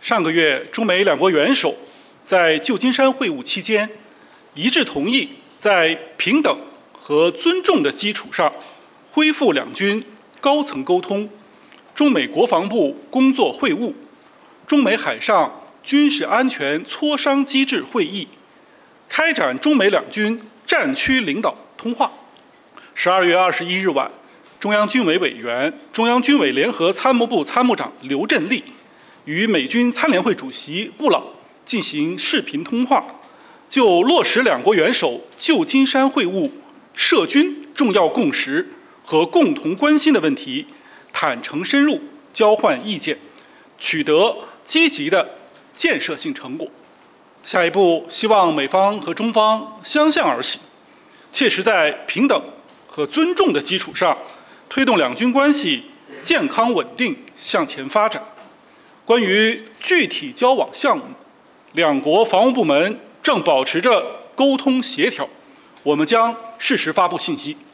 上个月，中美两国元首在旧金山会晤期间，一致同意在平等和尊重的基础上，恢复两军高层沟通、中美国防部工作会晤、中美海上军事安全磋商机制会议，开展中美两军战区领导通话。12月21日晚，中央军委委员、中央军委联合参谋部参谋长刘振立与美军参联会主席布朗进行视频通话，就落实两国元首旧金山会晤涉军重要共识和共同关心的问题，坦诚深入交换意见，取得积极的建设性成果。下一步，希望美方和中方相向而行，切实在平等和尊重的基础上，推动两军关系健康稳定向前发展。关于具体交往项目，两国防务部门正保持着沟通协调，我们将适时发布信息。